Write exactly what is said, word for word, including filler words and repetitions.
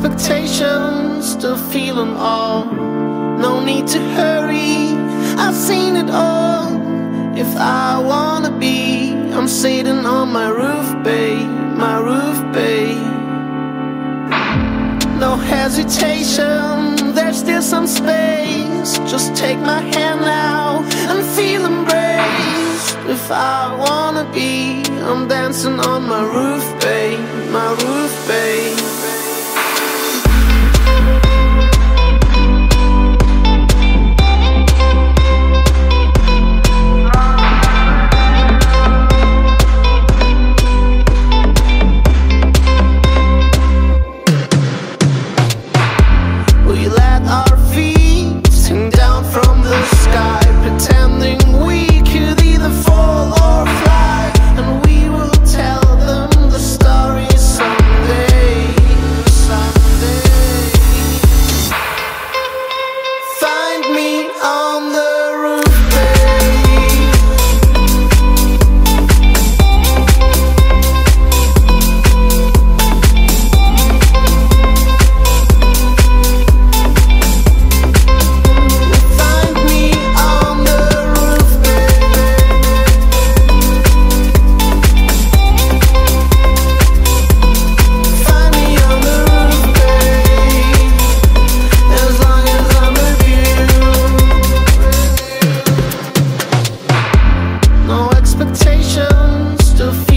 expectations, still feeling all. No need to hurry, I've seen it all. If I wanna be, I'm sitting on my roof, babe, my roof, babe. No hesitation, there's still some space. Just take my hand now and feel embraced. If I wanna be, I'm dancing on my roof, babe, my roof, babe. We let our feet hang down from the sky, pretending we could either fall or fly. And we will tell them the story someday, someday. Find me on the roof, babe. Find me on the roof, babe. Find me on the roof, babe. As long as I'm with you. No expectations, still feel